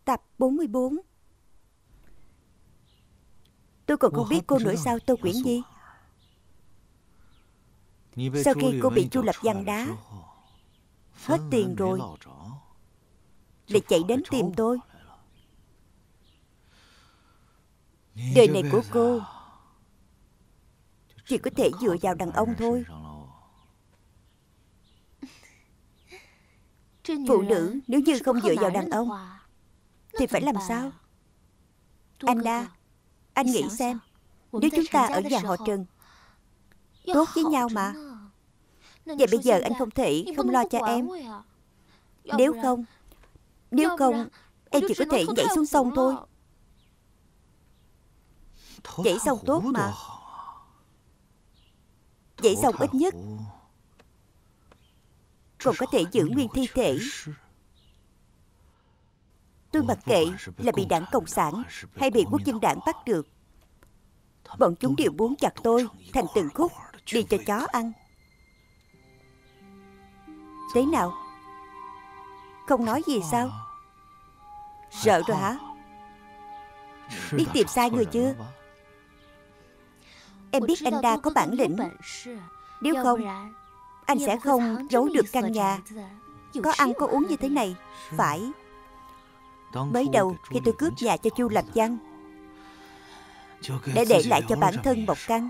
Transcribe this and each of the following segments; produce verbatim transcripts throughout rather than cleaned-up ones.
Tập bốn mươi bốn. Tôi còn không biết cô nữa sao Tô Quyển Nhi? Sau khi cô bị Chu Lập Văn đá, hết tiền rồi, lại chạy đến tìm tôi. Đời này của cô chỉ có thể dựa vào đàn ông thôi. Phụ nữ nếu như không dựa vào đàn ông thì phải làm sao? Anh Đa, anh nghĩ xem, nếu chúng ta ở nhà họ Trần tốt với nhau mà, vậy bây giờ anh không thể không lo cho em. Nếu không Nếu không em chỉ có thể nhảy xuống sông thôi. Nhảy sông tốt mà. Nhảy sông ít nhất còn có thể giữ nguyên thi thể. Tôi mặc kệ là bị đảng Cộng sản hay bị quốc dân đảng bắt được, bọn chúng đều muốn chặt tôi thành từng khúc đi cho chó ăn. Thế nào? Không nói gì sao? Sợ rồi hả? Biết tìm sai người chưa? Em biết anh Đa có bản lĩnh. Nếu không, anh sẽ không giấu được căn nhà có ăn có uống như thế này. Phải. Mới đầu khi tôi cướp nhà cho Chu Lập Văn, đã để lại cho bản thân một căn.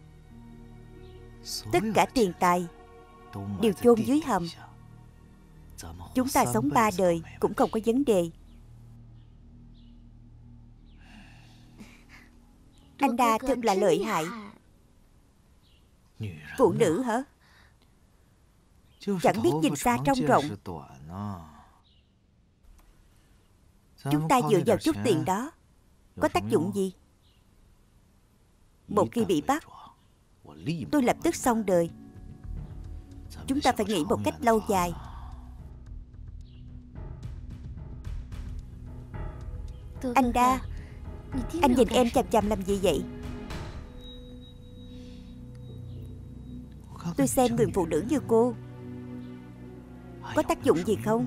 Tất cả tiền tài đều chôn dưới hầm. Chúng ta sống ba đời cũng không có vấn đề. Anh Đa thật là lợi hại. Phụ nữ hả? Chẳng biết nhìn xa trông rộng. Chúng ta dựa vào chút tiền đó có tác dụng gì? Một khi bị bắt, tôi lập tức xong đời. Chúng ta phải nghĩ một cách lâu dài. Anh Đa, anh nhìn em chằm chằm làm gì vậy? Tôi xem người phụ nữ như cô có tác dụng gì không?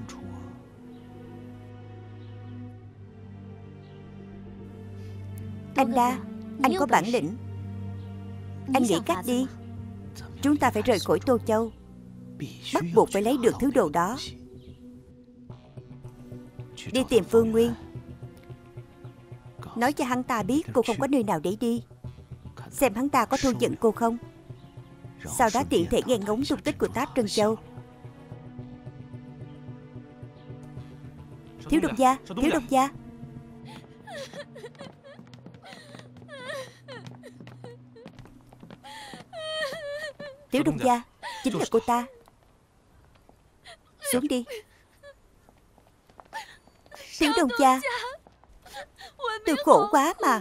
Anh Đa, anh có bản lĩnh. Anh nghĩ cách đi. Chúng ta phải rời khỏi Tô Châu. Bắt buộc phải lấy được thứ đồ đó. Đi tìm Phương Nguyên, nói cho hắn ta biết cô không có nơi nào để đi, xem hắn ta có thu nhận cô không. Sau đó tiện thể nghe ngóng tung tích của Táp Trân Châu. Thiếu đông gia, thiếu đông gia. Thiếu đông gia, chính là cô ta. Xuống đi. Thiếu đông gia, tôi khổ quá mà.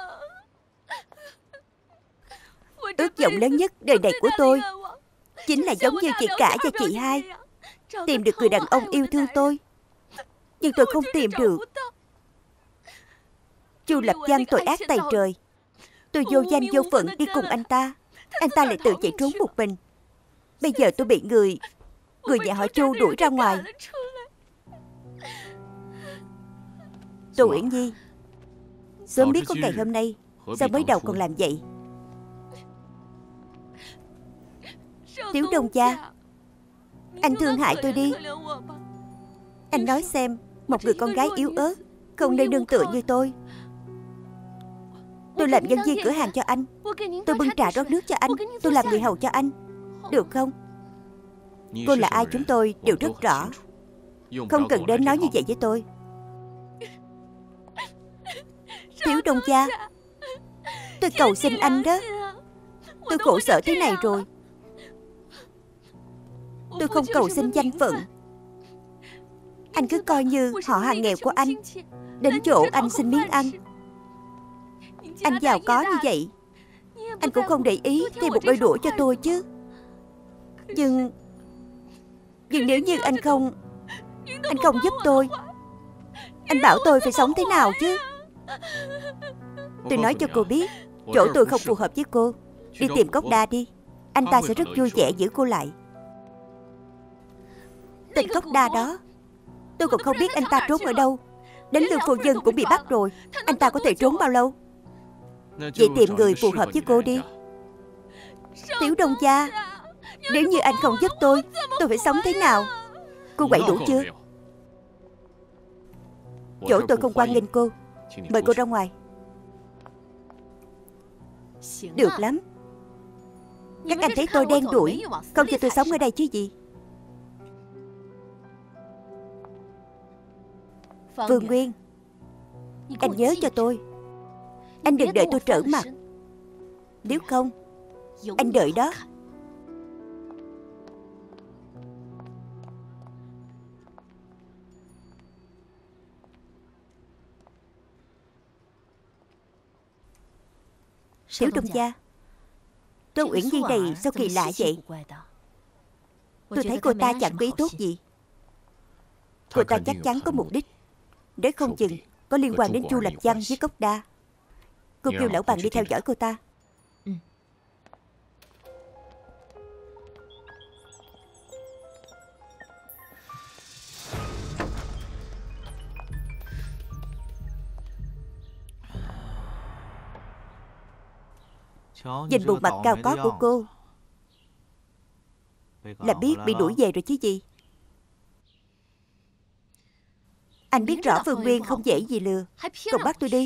Ước vọng lớn nhất đời này của tôi chính là giống như chị cả và chị hai, tìm được người đàn ông yêu thương tôi. Nhưng tôi không tìm được. Chu Lập Văn tội ác tày trời. Tôi vô danh vô phận đi cùng anh ta, anh ta lại tự chạy trốn một mình. Bây giờ tôi bị người Người nhà họ Chu đuổi ra ngoài. Tô Uyển Nhi, sớm biết có ngày hôm nay, sao mới đầu còn làm vậy? Thiếu đông gia, anh thương hại tôi đi. Anh nói xem, một người con gái yếu ớt không nên nương tựa như tôi. Tôi làm nhân viên cửa hàng cho anh, tôi bưng trà rót nước cho anh, tôi làm người hầu cho anh, được không? Cô là ai chúng tôi đều rất rõ. Không cần đến nói như vậy với tôi. Thiếu đông gia, tôi cầu xin anh đó. Tôi khổ sở thế này rồi. Tôi không cầu xin danh phận. Anh cứ coi như họ hàng nghèo của anh đến chỗ anh xin miếng ăn. Anh giàu có như vậy, anh cũng không để ý thêm một đôi đũa cho tôi chứ. Nhưng Nhưng nếu như anh không Anh không giúp tôi, anh bảo tôi phải sống thế nào chứ? Tôi nói cho cô biết, chỗ tôi không phù hợp với cô. Đi tìm Cốc Đa đi, anh ta sẽ rất vui vẻ giữ cô lại. Tên Cốc Đa đó, tôi còn không biết anh ta trốn ở đâu. Đến Lương phu nhân cũng bị bắt rồi. Anh ta có thể trốn bao lâu? Vậy tìm người phù hợp với cô đi. Tiểu Đông gia, nếu như anh không giúp tôi, tôi phải sống thế nào? Cô quậy đủ chưa? Chỗ tôi không hoan nghênh cô. Mời cô ra ngoài. Được lắm. Các anh thấy tôi đen đủi, không cho tôi sống ở đây chứ gì. Phương Nguyên, anh nhớ cho tôi. Anh đừng đợi tôi trở mặt. Nếu không, anh đợi đó. Tiểu Đông gia, Tô Uyển Nhi này sao kỳ lạ vậy? Tôi thấy cô ta chẳng có ý tốt gì. Cô ta chắc chắn có mục đích. Nếu không chừng có liên quan đến Chu Lập Văn với Cốc Đa. Cô kêu lão bằng đi theo dõi cô ta. Nhìn bộ mặt cao có của cô là biết bị đuổi về rồi chứ gì. Anh biết rõ Phương Nguyên không dễ gì lừa, còn bắt tôi đi.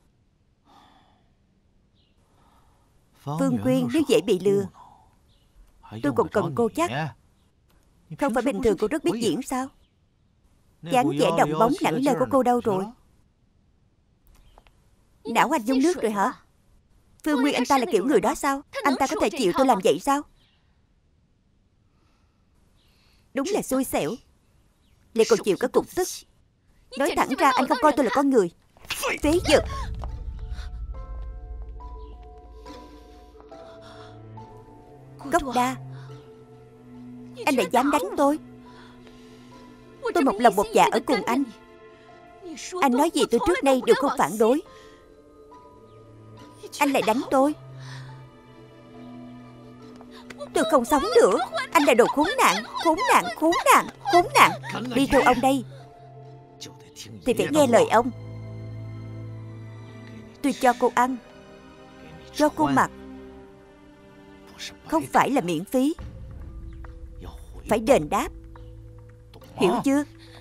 Phương Nguyên nếu dễ bị lừa, tôi còn cần cô chắc. Không phải bình thường cô rất biết diễn sao? Dáng vẻ đồng bóng lẳng lơ của cô đâu rồi? Não anh dung nước rồi hả? Phương Nguyên anh ta là kiểu người đó sao? Anh ta có thể chịu tôi làm vậy sao? Đúng là xui xẻo, lại còn chịu cả cục tức. Nói thẳng ra anh không coi tôi là con người. Phế vật. Cốc Đa, anh lại dám đánh tôi. Tôi một lòng một dạ ở cùng anh. Anh nói gì tôi trước đây đều không phản đối. Anh lại đánh tôi. Tôi không sống nữa. Anh là đồ khốn nạn. Khốn nạn, khốn nạn, khốn nạn. Đi theo ông đây thì phải nghe lời ông. Tôi cho cô ăn, cho cô mặc, không phải là miễn phí. Phải đền đáp. Hiểu chưa?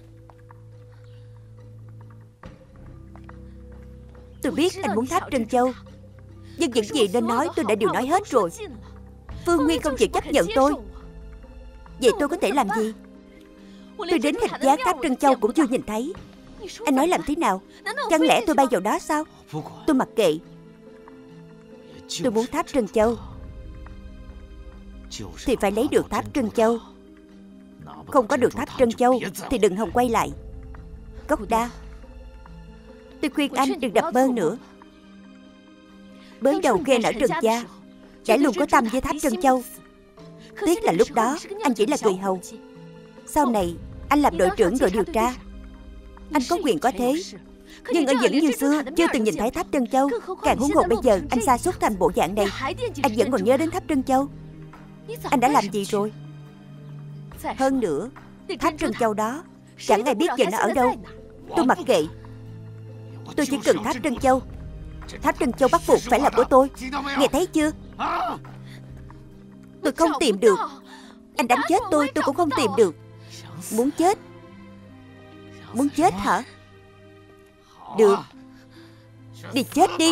Tôi biết anh muốn tháp Trân Châu, nhưng những gì nên nói tôi đã đều nói hết rồi. Phương Nguyên không chịu chấp nhận tôi. Vậy tôi có thể làm gì? Tôi đến thịt giá tháp Trân Châu cũng chưa nhìn thấy. Anh nói làm thế nào? Chẳng lẽ tôi bay vào đó sao? Tôi mặc kệ. Tôi muốn tháp Trân Châu thì phải lấy được tháp Trân Châu. Không có được tháp Trân Châu thì đừng hòng quay lại. Cốc Đa, tôi khuyên anh đừng đập mơ nữa. Bớn đầu kia ở Trần gia đã luôn có tâm với tháp Trân Châu. Tiếc là lúc đó anh chỉ là người hầu. Sau này anh làm đội trưởng đội điều tra, anh có quyền có thế. Nhưng ở những như xưa chưa từng nhìn thấy tháp Trân Châu. Càng huống hồ bây giờ anh sa sút thành bộ dạng này, anh vẫn còn nhớ đến tháp Trân Châu. Anh đã làm gì rồi? Hơn nữa, tháp Trân Châu đó chẳng ai biết giờ nó ở đâu. Tôi mặc kệ. Tôi chỉ cần tháp Trân Châu. Tháp Trân Châu bắt buộc phải là của tôi. Nghe thấy chưa? Tôi không tìm được. Anh đánh chết tôi tôi cũng không tìm được. Muốn chết? Muốn chết hả? Được, đi chết đi.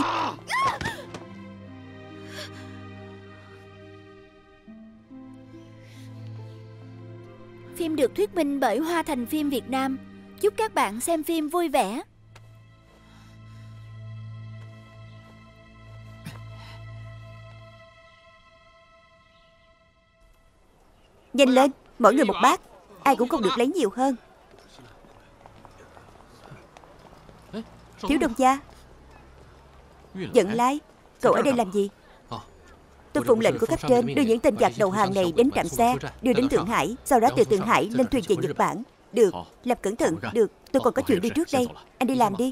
Phim được thuyết minh bởi Hoa Thành Phim Việt Nam. Chúc các bạn xem phim vui vẻ. Nhanh lên, mỗi người một bát. Ai cũng không được lấy nhiều hơn. Thiếu Đông gia. Dẫn Lai, cậu ở đây làm gì? Tôi phụng lệnh của cấp trên đưa những tên giặc đầu hàng này đến trạm xe, đưa đến Thượng Hải, sau đó từ Thượng Hải lên thuyền về Nhật Bản. Được, làm cẩn thận. Được, tôi còn có chuyện đi trước đây. Anh đi làm đi.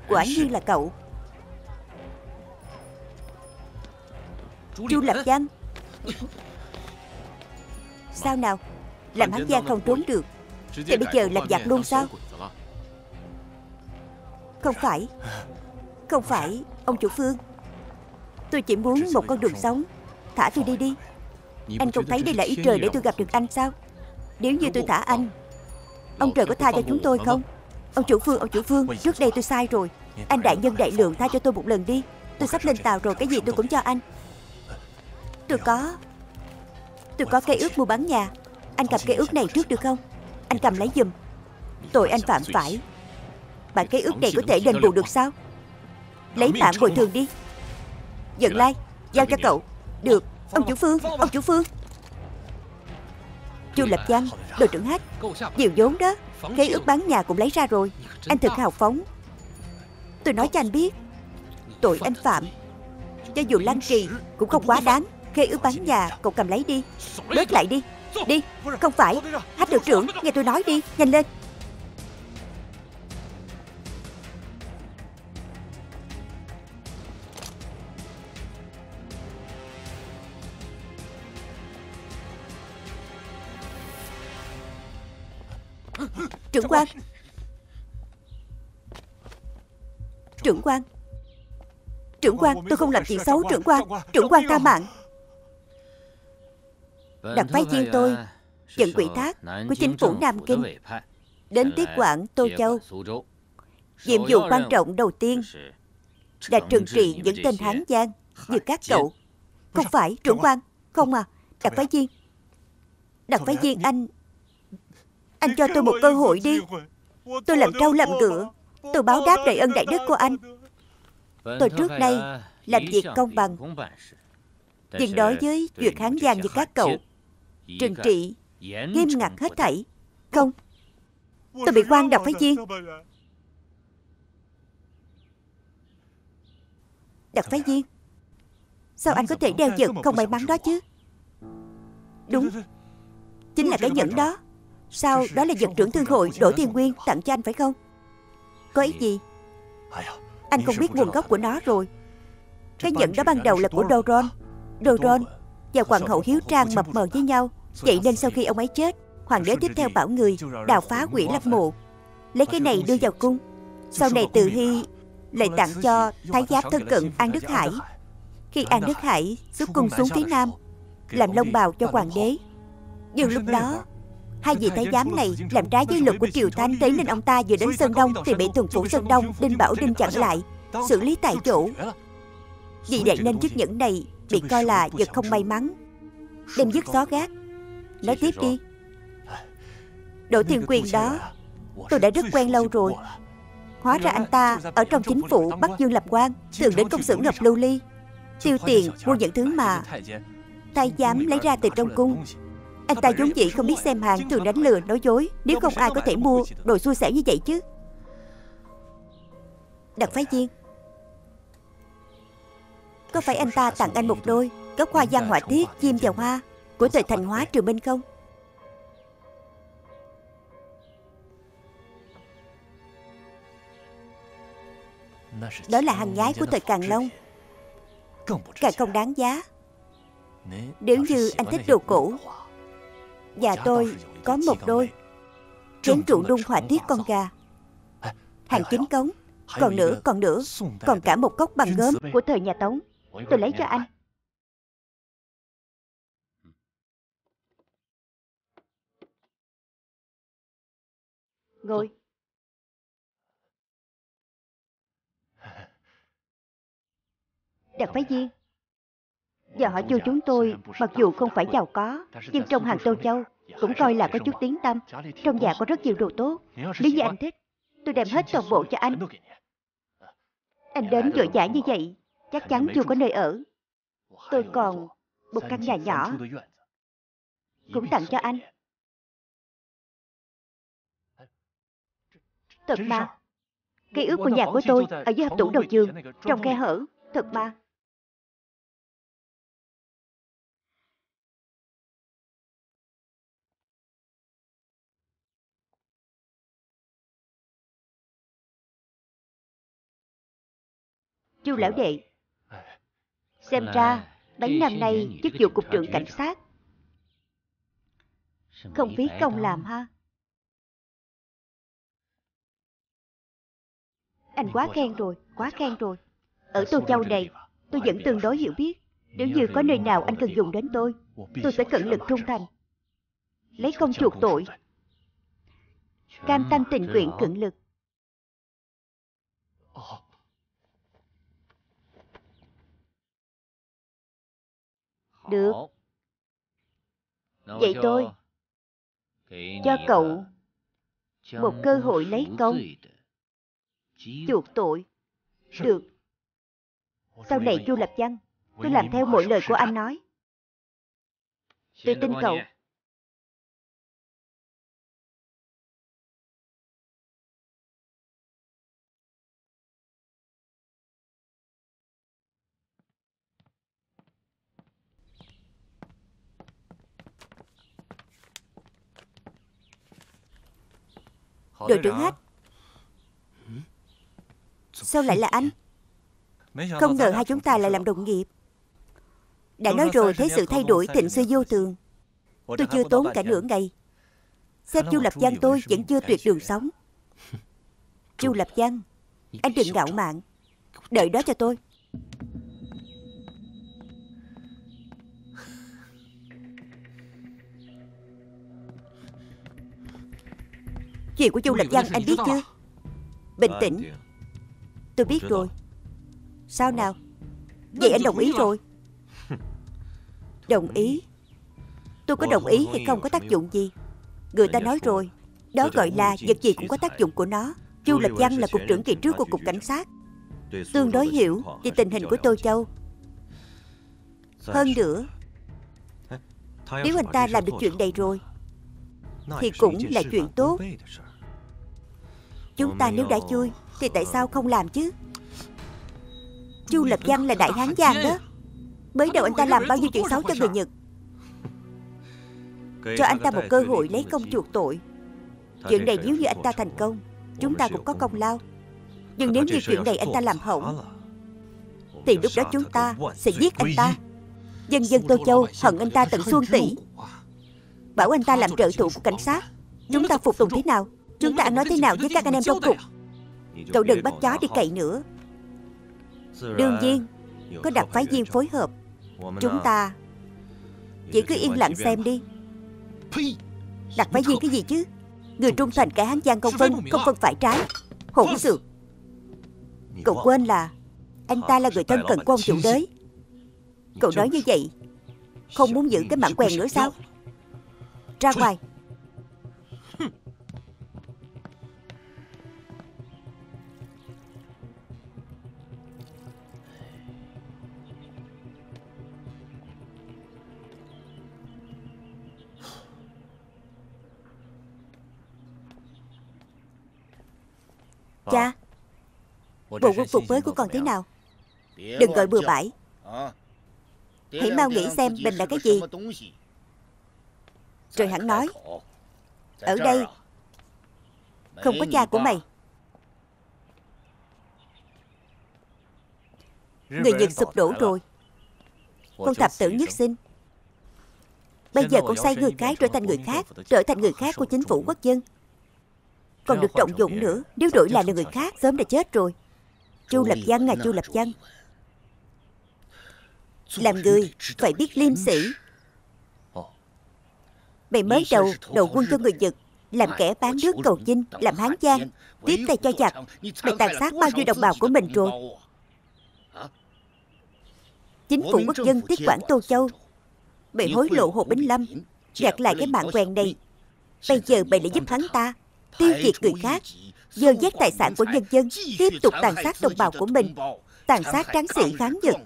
Quả nhiên là cậu. Chu Lập Văn. Sao nào? Làm hắn Giang không trốn được thì bây giờ làm giặc luôn sao? Không phải. Không phải ông chủ Phương. Tôi chỉ muốn một con đường sống. Thả tôi đi đi. Anh không thấy đây là ý trời để tôi gặp được anh sao? Nếu như tôi thả anh, ông trời có tha cho chúng tôi không? Ông chủ Phương, ông chủ Phương, trước đây tôi sai rồi. Anh đại nhân đại lượng tha cho tôi một lần đi. Tôi sắp lên tàu rồi, cái gì tôi cũng cho anh. Tôi có Tôi có cây ước mua bán nhà. Anh cầm cây ước này trước được không? Anh cầm lấy giùm. Tội anh phạm phải. Bản cây ước này có thể đền bù được sao? Lấy mạng bồi thường đi. Dẫn lai, giao cho cậu. Được. Ông chủ Phương, ông chủ Phương. Chu Lập Văn, đội trưởng Hách, nhiều vốn đó. Cây ước bán nhà cũng lấy ra rồi. Anh thật hào phóng. Tôi nói cho anh biết, tội anh phạm cho dù lăng trì cũng không quá đáng. Cây ước bán nhà cậu cầm lấy đi. Bớt lại đi. Đi. Không phải. Hách đội trưởng, nghe tôi nói đi. Nhanh lên. Trưởng quan. Trưởng quan. Trưởng quan, tôi không làm chuyện xấu. Trưởng quan, trưởng quan tha mạng. Đặc phái viên tôi nhận ủy thác của chính phủ Nam Kinh đến tiếp quản Tô Châu. Nhiệm vụ quan trọng đầu tiên là trừng trị những tên Hán Giang như các cậu. Không phải, trưởng quan. Không à, đặc phái viên. Đặc phái viên anh Anh cho tôi một cơ hội đi. Tôi làm trâu làm ngựa. Tôi báo đáp đại ân đại đức của anh. Tôi trước đây làm việc công bằng, nhưng đối với việc Hán Giang như các cậu, trừng trị nghiêm ngặt hết thảy. Không, tôi bị quan đặc phái viên. Đặc phái viên, sao anh có thể đeo vật không may mắn đó chứ? Đúng, chính là cái nhẫn đó. Sao, đó là vật trưởng thương hội Đỗ Thiên Nguyên tặng cho anh phải không? Có ý gì? Anh không biết nguồn gốc của nó rồi. Cái nhẫn đó ban đầu là của Doron. Doron và hoàng hậu Hiếu Trang mập mờ với nhau. Vậy nên sau khi ông ấy chết, hoàng đế tiếp theo bảo người đào phá Quỷ Lâm mộ, lấy cái này đưa vào cung. Sau này Từ Hy lại tặng cho thái giám thân cận An Đức Hải. Khi An Đức Hải xuất cung xuống phía Nam, làm lông bào cho hoàng đế. Nhưng lúc đó hai vị thái giám này làm trái với luật của triều Thanh, thế nên ông ta vừa đến Sơn Đông thì bị tuần phủ Sơn Đông Đinh Bảo Đinh chặn lại, xử lý tại chỗ. Vì vậy nên chiếc nhẫn này bị coi là vật không may mắn, đem dứt xó gác. Nói tiếp đi. Đỗ Thiên Quyền đó tôi đã rất quen lâu rồi. Hóa ra anh ta ở trong chính phủ Bắc Dương lập quan, thường đến công xưởng ngập lưu ly, tiêu tiền mua những thứ mà thái giám lấy ra từ trong cung. Anh ta vốn dĩ không biết xem hàng, thường đánh lừa nói dối. Nếu không ai có thể mua đồ xui xẻo như vậy chứ. Đặc phái viên, có phải anh ta tặng anh một đôi gốc hoa văn họa tiết chim và hoa của thời Thành Hóa Triều Minh không? Đó là hàng nhái của thời Càn Long, càng không đáng giá. Nếu như anh thích đồ cổ, và tôi có một đôi chén trụ đun họa tiết con gà, hàng chính cống. Còn nữa, còn nữa, còn cả một cốc bằng gốm của thời nhà Tống. Tôi lấy cho anh. Ngồi. Đặc phái viên, và họ Chu chúng tôi mặc dù không phải giàu có, nhưng trong hàng Tô Châu cũng coi là có chút tiếng tăm. Trong nhà có rất nhiều đồ tốt. Nếu như anh thích, tôi đem hết toàn bộ cho anh. Anh đến vội vã như vậy, chắc chắn chưa có nơi ở. Tôi còn một căn nhà nhỏ cũng tặng cho anh. Thật mà, ký ức của nhà của tôi ở dưới hộp tủ đầu giường, trong khe hở. Thật mà. Chu lão đệ, xem ra mấy năm nay chức vụ cục trưởng cảnh sát không phí công làm ha. Anh quá khen rồi, quá khen rồi. Ở Tô Châu này, tôi vẫn tương đối hiểu biết. Nếu như có nơi nào anh cần dùng đến tôi, tôi sẽ cẩn lực trung thành, lấy công chuộc tội, cam tâm tình nguyện cẩn lực. Được. Vậy tôi cho cậu một cơ hội lấy công chuộc tội. Được. Sau này Chu Lập Văn, tôi làm theo mọi lời của anh nói. Tôi tin cậu. Đội trưởng Hách, sao lại là anh? Không ngờ hai chúng ta lại làm đồng nghiệp. Đã nói rồi, thấy sự thay đổi thịnh suy vô thường. Tôi chưa tốn cả nửa ngày, xem Chu Lập Văn tôi vẫn chưa tuyệt đường sống. Chu Lập Văn, anh đừng ngạo mạn, đợi đó cho tôi. Chuyện của Chu Lập Văn anh biết chưa? Bình tĩnh. Tôi biết rồi. Sao nào? Vậy anh đồng ý rồi? Đồng ý? Tôi có đồng ý hay không có tác dụng gì. Người ta nói rồi, đó gọi là vật gì cũng có tác dụng của nó. Chu Lập Văn là cục trưởng kỳ trước của cục cảnh sát, tương đối hiểu về tình hình của Tô Châu. Hơn nữa, nếu anh ta làm được chuyện này rồi thì cũng là chuyện tốt. Chúng ta nếu đã chui thì tại sao không làm chứ? Chu Lập Văn là đại hán giang đó. Mới đầu anh ta làm bao nhiêu chuyện xấu cho người Nhật. Cho anh ta một cơ hội lấy công chuộc tội. Chuyện này nếu như anh ta thành công, chúng ta cũng có công lao. Nhưng nếu như chuyện này anh ta làm hỏng, thì lúc đó chúng ta sẽ giết anh ta. Dân dân Tô Châu hận anh ta tận xương tủy, bảo anh ta làm trợ thủ của cảnh sát. Chúng ta phục tùng thế nào? Chúng ta ăn nói thế nào với các anh em trong cục? Cậu đừng bắt chó đi cậy nữa. Đương nhiên có đặc phái viên phối hợp. Chúng ta chỉ cứ yên lặng xem đi. Đặc phái viên cái gì chứ? Người trung thành cả hán giang không phân, không phân phải trái. Hỗn xược. Cậu quên là anh ta là người thân cận của ông chủ đới. Cậu nói như vậy không muốn giữ cái mạng quèn nữa sao? Ra ngoài. Cha, bộ quân phục mới của con thế nào? Đừng gọi bừa bãi. Hãy mau nghĩ xem mình là cái gì, rồi hẳn nói. Ở đây không có cha của mày. Người Nhật sụp đổ rồi. Con thập tử nhất sinh. Bây giờ con sai người khác trở thành người khác, trở thành người khác của chính phủ quốc dân. Còn được trọng dụng nữa. Nếu đổi lại là người khác sớm đã chết rồi. Chu Lập Văn à, Chu Lập Văn, làm người phải biết liêm sỉ. Mày mới đầu đầu quân cho người Nhật, làm kẻ bán nước cầu chinh, làm hán giang, tiếp tay cho giặc. Mày tàn sát bao nhiêu đồng bào của mình rồi. Chính phủ quốc dân tiếp quản Tô Châu. Mày hối lộ Hồ Bính Lâm, gạt lại cái mạng quèn này. Bây giờ mày lại giúp hắn ta tiêu diệt người khác, dơ dét tài sản của nhân dân, tiếp tục tàn sát đồng bào của mình, tàn sát tráng sĩ kháng Nhật.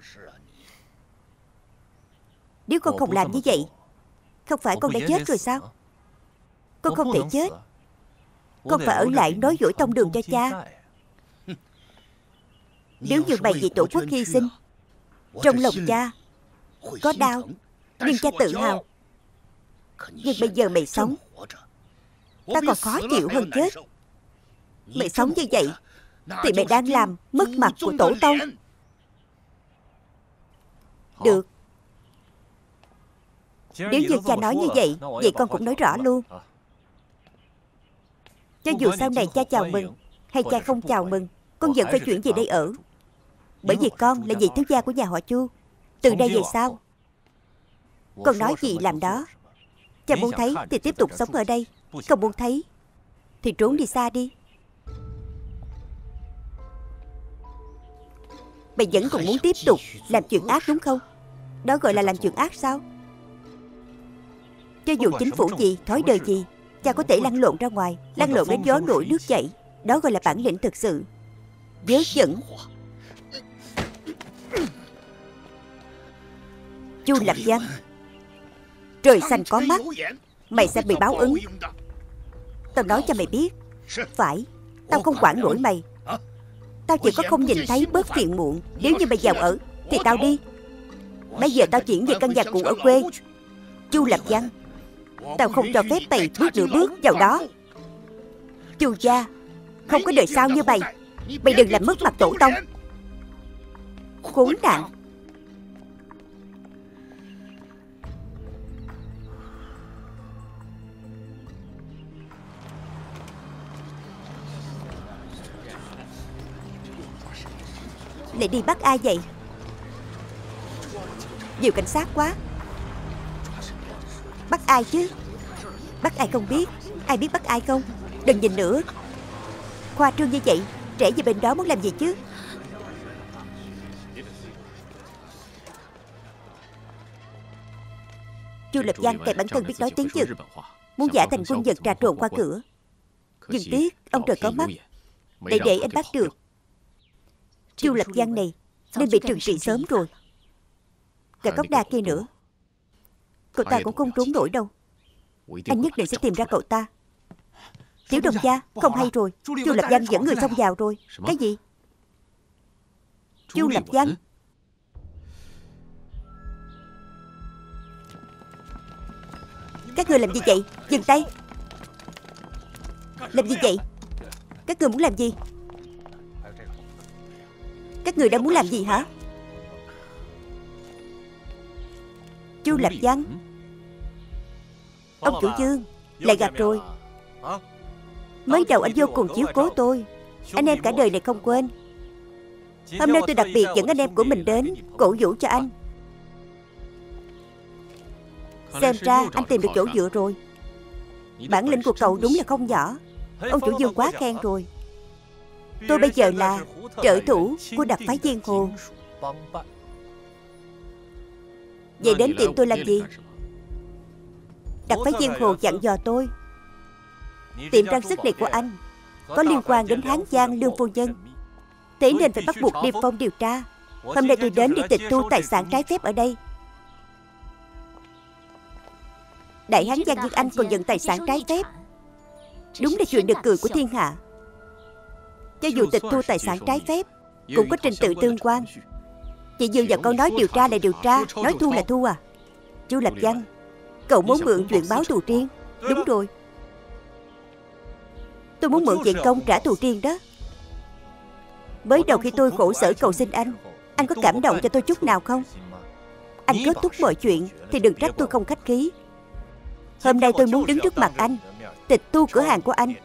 Nếu con không làm như vậy, không phải con đã chết rồi sao? Con không thể chết. Con phải ở lại nói dỗi tông đường cho cha. Nếu như mày vì tổ quốc hy sinh, trong lòng cha có đau, nhưng cha tự hào. Nhưng bây giờ mày sống, ta còn khó chịu hơn chết. Mày sống như vậy thì mày đang làm mất mặt của tổ tông. Được. Nếu như cha nói như vậy, vậy con cũng nói rõ luôn. Cho dù sau này cha chào mừng hay cha không chào mừng, con vẫn phải chuyển về đây ở. Bởi vì con là vị thiếu gia của nhà họ Chu. Từ đây về sau, con nói gì làm đó. Cha muốn thấy thì tiếp tục sống ở đây, không muốn thấy thì trốn đi xa đi. Mày vẫn còn muốn tiếp tục làm chuyện ác đúng không? Đó gọi là làm chuyện ác sao? Cho dù chính phủ gì, thói đời gì, cha có thể lăn lộn ra ngoài, lăn lộn đến gió nổi nước chảy. Đó gọi là bản lĩnh thực sự. Dớ dẫn. Chu Lập Văn, trời xanh có mắt, mày sẽ bị báo ứng. Tao nói cho mày biết. Phải, tao không quản nổi mày. Tao chỉ có không nhìn thấy bớt phiền muộn. Nếu như mày giàu ở thì tao đi. Bây giờ tao chuyển về căn nhà cũ ở quê. Chu Lập Văn, tao không cho phép mày bước nửa bước vào đó. Chu gia không có đời sau như mày. Mày đừng làm mất mặt tổ tông. Khốn nạn. Lại đi bắt ai vậy? Nhiều cảnh sát quá. Bắt ai chứ? Bắt ai không biết. Ai biết bắt ai không? Đừng nhìn nữa. Khoa trương như vậy, trẻ về bên đó muốn làm gì chứ? Chu Lập Văn kẻ bản thân biết nói tiếng Nhật, muốn giả thành quân Nhật trà trộn qua cửa. Nhưng tiếc ông trời có mắt, để để anh bắt được. Chu Lập Văn này nên bị trừng trị sớm rồi. Cả Cốc Đa kia nữa, cậu ta cũng không trốn nổi đâu. Anh nhất định sẽ tìm ra cậu ta. Tiểu đồng gia, không hay rồi. Chu Lập Văn dẫn người xông vào rồi. Cái gì? Chu Lập Văn? Các người làm gì vậy? Dừng tay. Làm gì vậy? Các người muốn làm gì? Các người đang muốn làm gì hả? Chu Lập Văn, ông chủ Dương, lại gặp rồi. Mới đầu anh vô cùng chiếu cố tôi, anh em cả đời này không quên. Hôm nay tôi đặc biệt dẫn anh em của mình đến cổ vũ cho anh. Xem ra anh tìm được chỗ dựa rồi. Bản lĩnh của cậu đúng là không nhỏ. Ông chủ Dương quá khen rồi. Tôi bây giờ là trợ thủ của đặc phái giang hồ. Vậy đến tiệm tôi làm gì? Đặc phái giang hồ dặn dò tôi, tiệm trang sức này của anh có liên quan đến Hán Giang Lương phu nhân, thế nên phải bắt buộc Điệp Phong điều tra. Hôm nay tôi đến để tịch thu tài sản trái phép ở đây. Đại Hán Giang như anh còn nhận tài sản trái phép, đúng là chuyện được cười của thiên hạ. Cho dù tịch thu tài sản trái phép cũng có trình tự tương quan. Chỉ dựa vào câu nói điều tra là điều tra, nói thu là thu à? Chu Lập Văn, cậu muốn mượn chuyện báo thù riêng. Đúng rồi, tôi muốn mượn chuyện công trả thù riêng đó. Mới đầu khi tôi khổ sở cầu xin anh, anh có cảm động cho tôi chút nào không? Anh kết thúc mọi chuyện thì đừng trách tôi không khách khí. Hôm nay tôi muốn đứng trước mặt anh, tịch thu cửa hàng của anh.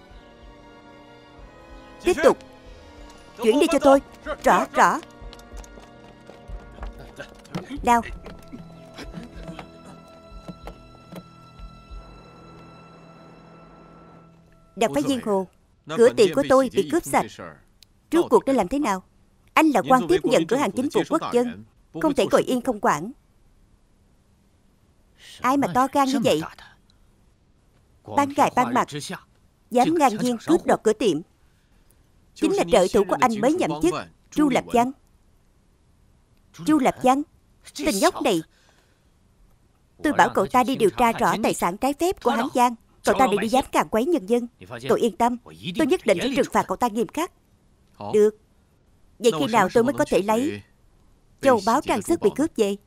Tiếp tục. Chuyển đi cho tôi. Rõ, rõ. Nào. Đặc phái giang hồ, cửa tiệm của tôi bị cướp sạch. Rốt cuộc nên làm thế nào? Anh là quan tiếp nhận cửa hàng chính phủ quốc dân, không thể ngồi yên không quản. Ai mà to gan như vậy, ban ngày ban mặt dám ngang nhiên cướp đoạt cửa tiệm? Chính là trợ thủ của anh mới nhậm chức, Chu Lập Văn. Chu Lập Văn, tên nhóc này. Tôi bảo cậu ta đi điều tra rõ tài sản trái phép của Hán Giang. Cậu ta đừng đi dám càn quấy nhân dân. Cậu yên tâm, tôi nhất định sẽ trừng phạt cậu ta nghiêm khắc. Được. Vậy khi nào tôi mới có thể lấy châu báu trang sức bị cướp về?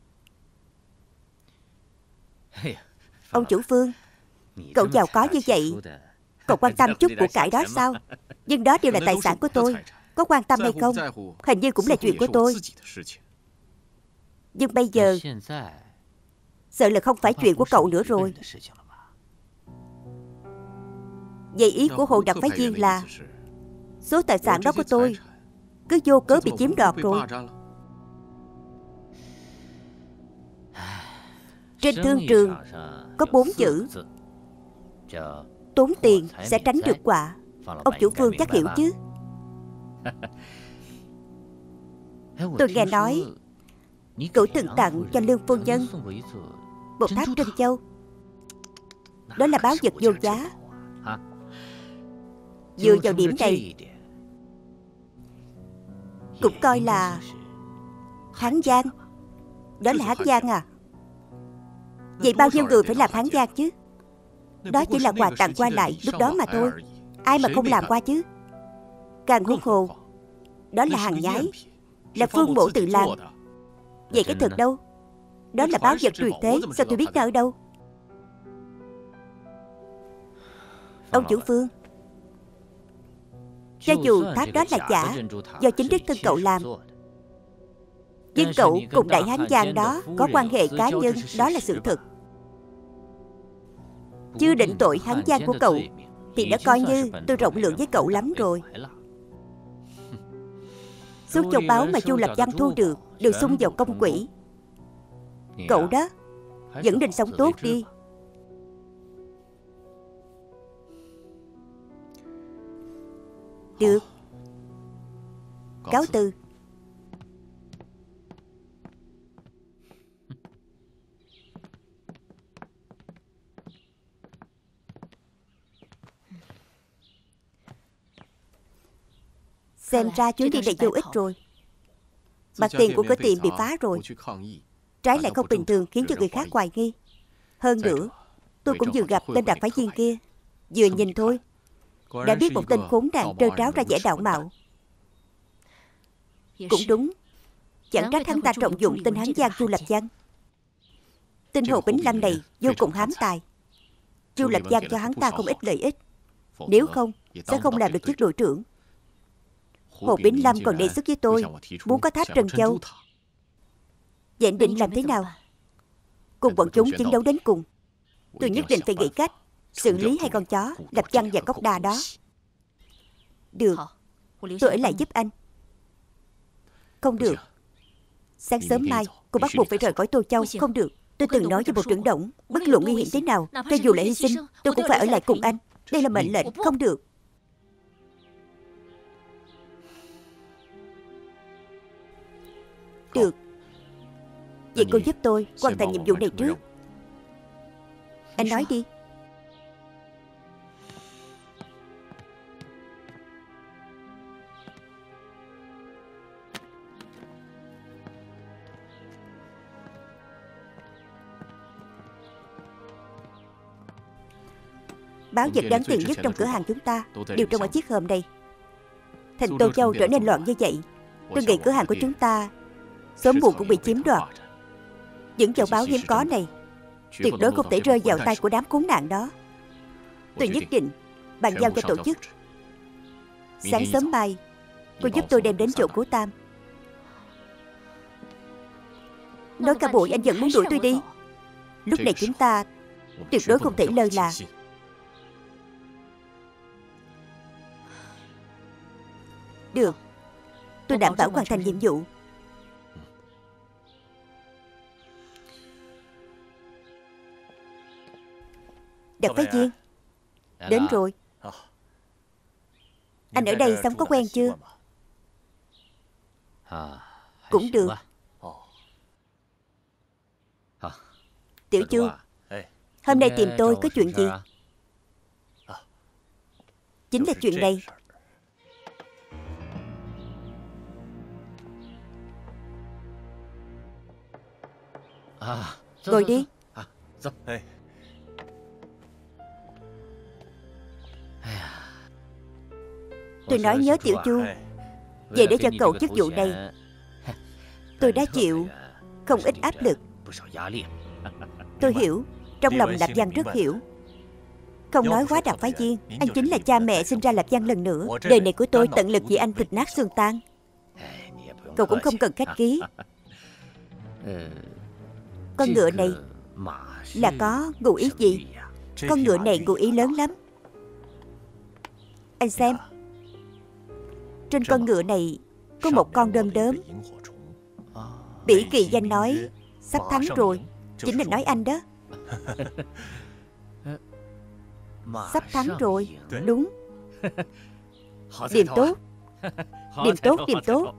Ông chủ Phương, cậu giàu có như vậy, cậu quan tâm chút của cải đó sao? Nhưng đó đều là tài sản của tôi. Có quan tâm hay không, hình như cũng là chuyện của tôi. Nhưng bây giờ sợ là không phải chuyện của cậu nữa rồi. Vậy ý của Hồ Đặc Phái Viên là số tài sản đó của tôi cứ vô cớ bị chiếm đoạt rồi. Trên thương trường có bốn chữ: tốn tiền sẽ tránh được họa. Ông chủ Phương chắc hiểu chứ? Tôi nghe nói cậu từng tặng cho Lương phu nhân một tháp trân châu. Đó là báu vật vô giá. Dựa vào điểm này cũng coi là Hán Giang. Đó là Hán Giang à? Vậy bao nhiêu người phải làm Hán Giang chứ? Đó chỉ là quà tặng qua lại lúc đó mà thôi. Ai mà không làm qua chứ? Càng huống hồ đó là hàng nhái, là Phương mổ tự làm. Vậy cái thực đâu? Đó là báu vật truyền thế. Sao tôi biết nó ở đâu? Ông chủ Phương, cho dù tháp đó là giả, do chính đích thân cậu làm, nhưng cậu cùng đại Hán Giang đó có quan hệ cá nhân, đó là sự thật. Chưa định tội Hán Giang của cậu thì đã coi như tôi rộng lượng với cậu lắm rồi. Số châu báu mà Chu Lập Văn thu được đều xung vào công quỹ. Cậu đó vẫn định sống tốt đi. Được, cáo từ. Xem ra chuyến đi này vô ích rồi. Mặt tiền của cửa tiệm bị phá rồi. Trái lại không bình thường, khiến cho người khác hoài nghi. Hơn nữa, tôi cũng vừa gặp tên đặc phái viên kia. Vừa nhìn thôi đã biết một tên khốn nạn trơ tráo ra vẻ đạo mạo. Cũng đúng, chẳng trách hắn ta trọng dụng tên Hán Giang Chu Lập Văn. Tên Hồ Bính Lâm này vô cùng hám tài. Chu Lập Văn cho hắn ta không ít lợi ích, nếu không sẽ không làm được chức đội trưởng. Hồ Bính Lâm còn đề xuất với tôi muốn có tháp Trân Châu. Vậy định làm thế nào? Cùng bọn chúng chiến đấu đến cùng. Tôi nhất định phải nghĩ cách xử lý hai con chó Lập Văn và Cốc Đa đó. Được, tôi ở lại giúp anh. Không được, sáng sớm mai cô bắt buộc phải rời khỏi Tô Châu. Không được, tôi từng nói với Bộ trưởng Đổng, bất luận nguy hiểm thế nào, cho dù là hy sinh, tôi cũng phải ở lại cùng anh. Đây là mệnh lệnh, không được. Được, vậy cô giúp tôi hoàn thành nhiệm vụ này trước. Anh nói đi. Báo vật đáng tiền nhất trong cửa hàng chúng ta đều trong ở chiếc hòm này. Thành Tô Châu trở nên loạn như vậy, tôi nghĩ cửa hàng của chúng ta sớm muộn cũng bị chiếm đoạt. Những châu báu hiếm có này tuyệt đối không thể rơi vào tay của đám khốn nạn đó. Tôi nhất định bàn giao cho tổ chức. Sáng sớm mai cô giúp tôi đem đến chỗ Cố Tam. Nói cả buổi anh vẫn muốn đuổi tôi đi. Lúc này chúng ta tuyệt đối không thể lơ là. Được, tôi đảm bảo hoàn thành nhiệm vụ. Đặc phái viên đến rồi. Anh ở đây sống có quen chưa? Cũng được. Tiểu Chu, hôm nay tìm tôi có chuyện gì? Chính là chuyện này. Ngồi đi. Tôi nói nhớ Tiểu Chu, về để cho cậu chức vụ này, tôi đã chịu không ít áp lực. Tôi hiểu, trong lòng Lập Văn rất hiểu. Không nói quá Đặc phái viên, anh chính là cha mẹ sinh ra Lập Văn lần nữa. Đời này của tôi tận lực vì anh thịt nát xương tan. Cậu cũng không cần khách khí. Con ngựa này là có ngụ ý gì? Con ngựa này ngụ ý lớn lắm. Anh xem, trên con ngựa này có một con đom đóm. Bỉ Kỳ Danh nói sắp thắng rồi, chính là nói anh đó. Sắp thắng rồi, đúng. Điểm tốt, điểm tốt, điểm tốt.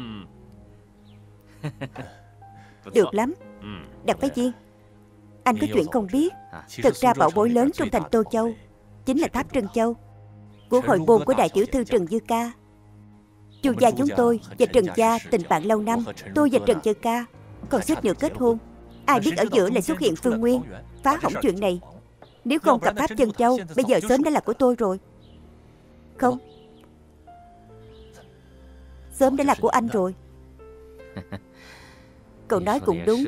Được lắm. Đặc phái viên, anh có chuyện không biết. Thực ra bảo bối lớn trong thành Tô Châu chính là tháp Trân Châu, của hội môn của đại tiểu thư Trần Dư Ca. Chu gia chúng tôi và Trần gia tình bạn lâu năm. Tôi và Trần Dư Ca còn suýt nữa kết hôn. Ai biết ở giữa lại xuất hiện Phương Nguyên, phá hỏng chuyện này. Nếu không gặp tháp Trân Châu, bây giờ sớm đã là của tôi rồi. Không, sớm đã là của anh rồi. Cậu nói cũng đúng.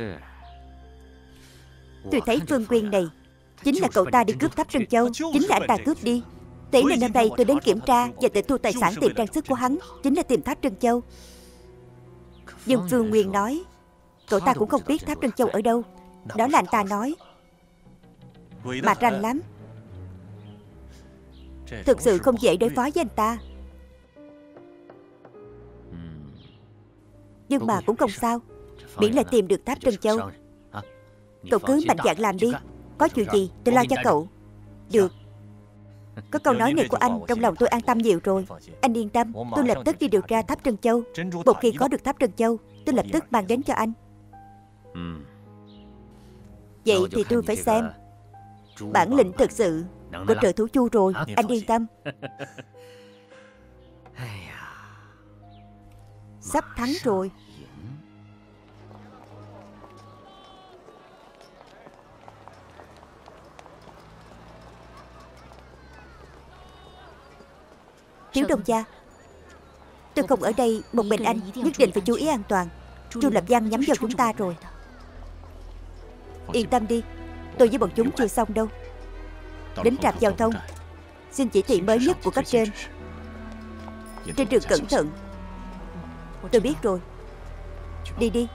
Tôi thấy Phương Nguyên này chính là cậu ta đi cướp tháp Trân Châu, chính là anh ta cướp đi. Thế nên hôm nay tôi đến kiểm tra và tịch thu tài sản tìm trang sức của hắn, chính là tìm tháp Trân Châu. Nhưng Phương Nguyên nói cậu ta cũng không biết tháp Trân Châu ở đâu. Đó là anh ta nói. Mà rành lắm. Thực sự không dễ đối phó với anh ta. Nhưng mà cũng không sao, miễn là tìm được tháp Trân Châu. Cậu cứ mạnh dạn làm đi. Có chuyện gì tôi lo cho cậu. Được. Có câu nói này của anh, trong lòng tôi an tâm nhiều rồi. Anh yên tâm, tôi lập tức đi điều tra tháp Trân Châu. Một khi có được tháp Trân Châu, tôi lập tức mang đến cho anh. Vậy thì tôi phải xem bản lĩnh thực sự của Trợ Thủ Chu rồi. Anh yên tâm. Sắp thắng rồi. Thiếu Đông gia, tôi không ở đây một mình anh, nhất định phải chú ý an toàn. Chu Lập Văn nhắm vào chúng ta rồi. Yên tâm đi, tôi với bọn chúng chưa xong đâu. Đến trạm giao thông, xin chỉ thị mới nhất của cấp trên. Trên đường cẩn thận. Tôi biết rồi. Đi đi.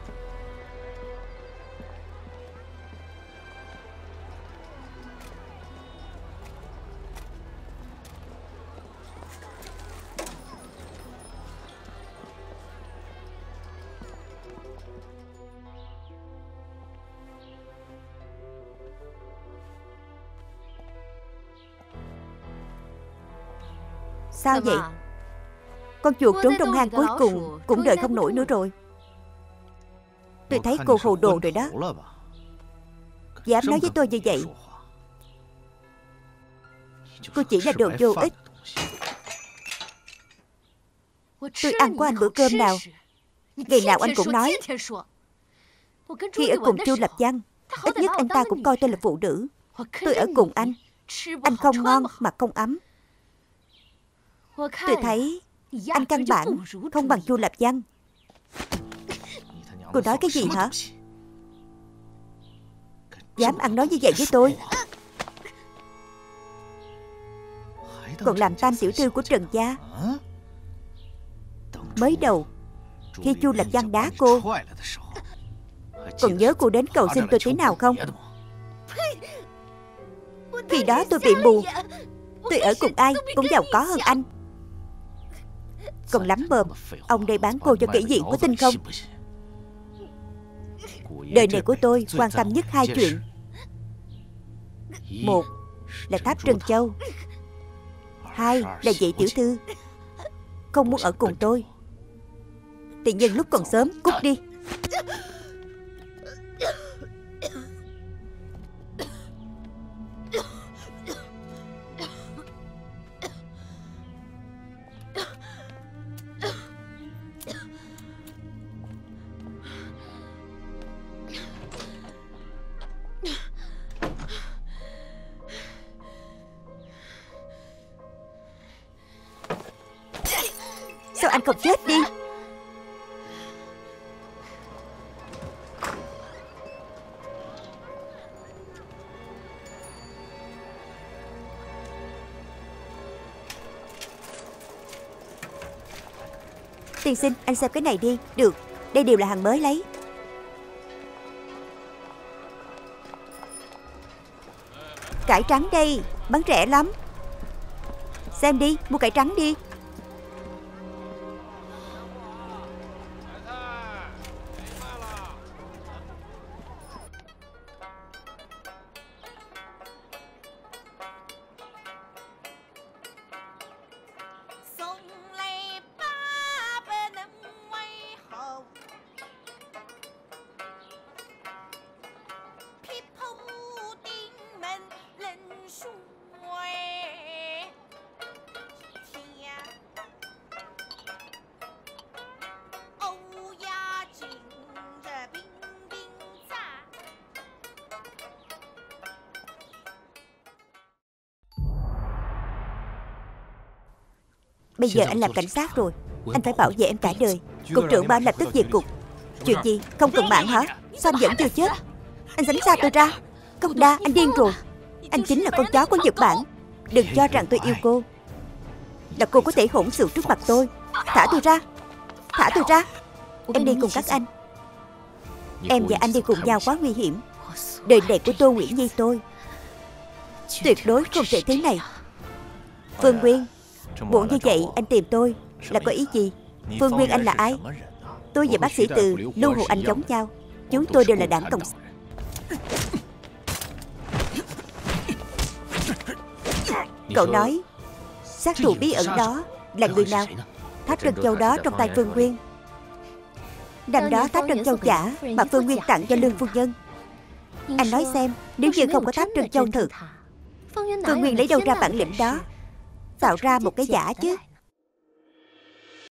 Sao vậy? Con chuột trốn trong hang cuối cùng cũng đợi không nổi nữa rồi. Tôi thấy cô hồ đồ rồi đó. Dám nói với tôi như vậy. Cô chỉ là đồ vô ích. Tôi ăn của anh bữa cơm nào, ngày nào anh cũng nói. Khi ở cùng Chu Lập Văn, ít nhất anh ta cũng coi tôi là phụ nữ. Tôi ở cùng anh, anh không ngon mà không ấm. Tôi thấy anh căn bản không bằng Chu Lập Văn. Cô nói cái gì hả? Dám ăn nói như vậy với tôi, còn làm tam tiểu thư của Trần gia. Mới đầu khi Chu Lập Văn đá cô, còn nhớ cô đến cầu xin tôi thế nào không? Khi đó tôi bị mù. Tôi ở cùng ai cũng giàu có hơn anh. Còn lắm bờm, ông đây bán cô cho kỹ viện có tin không? Đời này của tôi quan tâm nhất hai chuyện. Một là tháp Trân Châu, hai là vị tiểu thư không muốn ở cùng tôi thì nhân lúc còn sớm cút đi. Sao anh không chết đi? Tiên sinh, anh xem cái này đi. Được, đây đều là hàng mới lấy. Cải trắng đây, bán rẻ lắm. Xem đi, mua cải trắng đi. Bây giờ anh làm cảnh sát rồi, anh phải bảo vệ em cả đời. Cục trưởng bảo lập tức về cục. Chuyện gì? Không cần bạn hả? Sao anh vẫn chưa chết? Anh tránh xa tôi ra. Công Đa, anh điên rồi. Anh chính là con chó của Nhật Bản. Đừng cho rằng tôi yêu cô, là cô có thể hỗn xược trước mặt tôi. Thả tôi ra. Thả tôi ra. Em đi cùng các anh. Em và anh đi cùng nhau quá nguy hiểm. Đời này của Tô Nguyễn Nhi tôi tuyệt đối không thể thế này. Phương Nguyên, muộn như vậy anh tìm tôi là có ý gì? Phương Nguyên anh là ai? Tôi và bác sĩ Từ, Lưu Hồ Anh giống nhau. Chúng tôi đều là đảng Cộng sản. Cậu nói sát thủ bí ẩn đó là người nào? Tháp Trân Châu đó trong tay Phương Nguyên. Năm đó Tháp Trân Châu giả mà Phương Nguyên tặng cho Lương phu nhân. Anh nói xem, nếu như không có Tháp Trân Châu thực, Phương Nguyên lấy đâu ra bản lĩnh đó tạo ra một cái giả chứ?